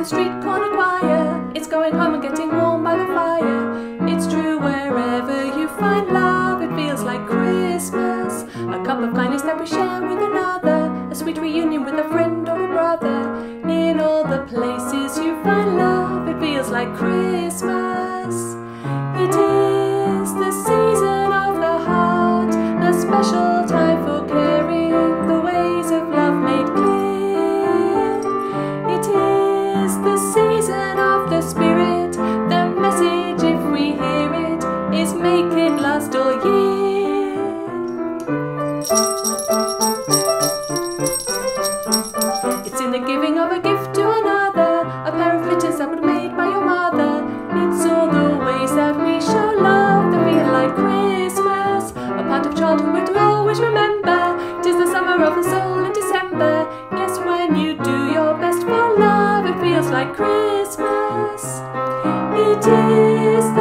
street corner choir. It's going home and getting warm by the fire. It's true wherever you find love, it feels like Christmas. A cup of kindness that we share with another, a sweet reunion with a friend or a brother. In all the places you find love, it feels like Christmas. It is the season of the heart, a special time for caring, the ways of love made clear. It is the season of the spirit, the message, if we hear it, is make it last all year. It's in the giving of a gift to another, a pair of mittens that were made by your mother. It's all the ways that we show love that feel like Christmas, a part of childhood we'll always remember. 'Tis the summer of the soul in December. Yes, when you do your best for love, it feels like Christmas. It is